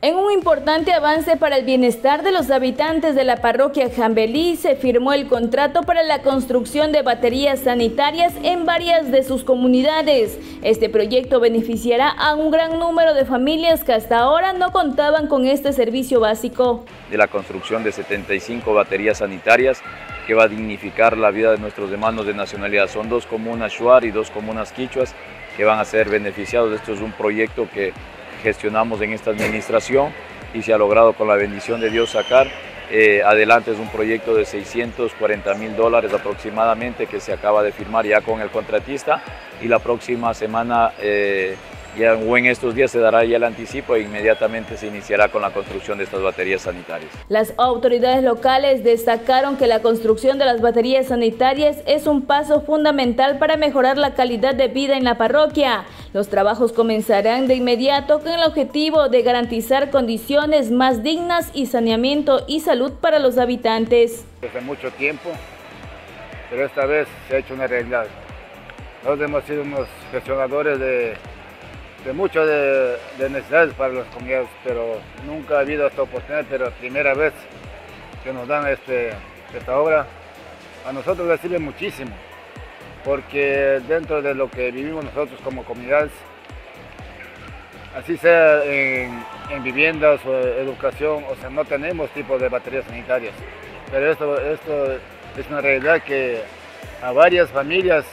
En un importante avance para el bienestar de los habitantes de la parroquia Jambelí, se firmó el contrato para la construcción de baterías sanitarias en varias de sus comunidades. Este proyecto beneficiará a un gran número de familias que hasta ahora no contaban con este servicio básico. De la construcción de 75 baterías sanitarias que va a dignificar la vida de nuestros hermanos de nacionalidad. Son 2 comunas shuar y 2 comunas quichuas que van a ser beneficiados. Esto es un proyecto que gestionamos en esta administración y se ha logrado con la bendición de Dios sacar adelante. Es un proyecto de $640,000 aproximadamente que se acaba de firmar ya con el contratista, y la próxima semana o en estos días se dará ya el anticipo e inmediatamente se iniciará con la construcción de estas baterías sanitarias. Las autoridades locales destacaron que la construcción de las baterías sanitarias es un paso fundamental para mejorar la calidad de vida en la parroquia. Los trabajos comenzarán de inmediato con el objetivo de garantizar condiciones más dignas y saneamiento y salud para los habitantes. Desde mucho tiempo, pero esta vez se ha hecho una realidad. Nosotros hemos sido unos gestionadores de muchas de necesidades para las comunidades, pero nunca ha habido esta oportunidad, pero primera vez que nos dan esta obra. A nosotros les sirve muchísimo, porque dentro de lo que vivimos nosotros como comunidades, así sea en viviendas o educación, o sea, no tenemos tipo de baterías sanitarias, pero esto es una realidad que a varias familias,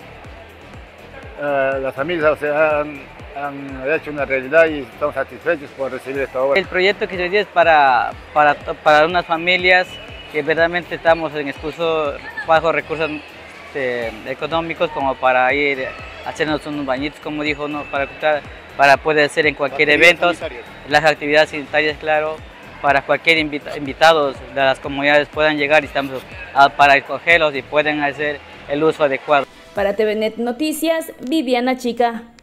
las familias, o sea, han hecho una realidad y estamos satisfechos por recibir esta obra. El proyecto que se dio es para unas familias que verdaderamente estamos en escasos bajos recursos económicos, como para ir a hacernos unos bañitos, como dijo, ¿no? para poder hacer en cualquier evento, las actividades sanitarias, claro, para cualquier invitados de las comunidades puedan llegar, y estamos para escogerlos y pueden hacer el uso adecuado. Para TVNet Noticias, Viviana Chica.